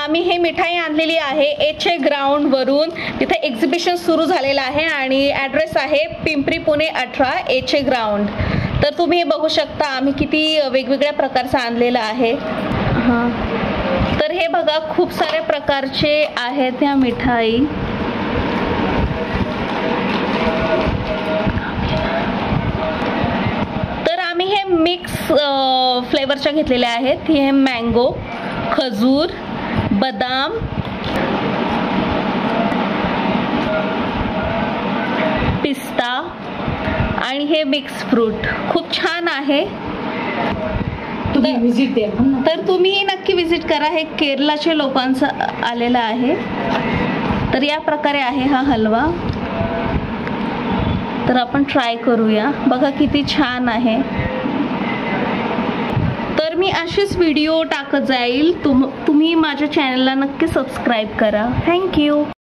आम्ही हे मिठाई आणलेली आहे एच.ए. ग्राउंड वरून. तिथे एक्झिबिशन सुरू झालेलं आहे आणि ॲड्रेस आहे पिंपरी पुणे 18 एच.ए. ग्राउंड. तर तुम्ही हे बघू शकता आम्ही किती वेगवेगळ्या प्रकारचं आणलेलं आहे. हां, तर हे बघा खूप साऱ्या प्रकारचे आहेत ह्या मिठाई. तर आम्ही हे मिक्स फ्लेवरच्या घेतलेल्या आहेत. हे मँगो, खजूर, बदाम, पिस्ता आणि हे मिक्स फ्रूट. खूप छान आहे. तर तुम्ही नक्की विजिट करा. हे केरळच्या लोकांचं आलेलं आहे. तर या प्रकारे आहे हा हलवा. तर आपण ट्राय करूया. बघा किती छान आहे. तर मी असेच व्हिडिओ टाकत जाईल. तुम्ही माझ्या चॅनलला नक्की सबस्क्राईब करा. थँक्यू.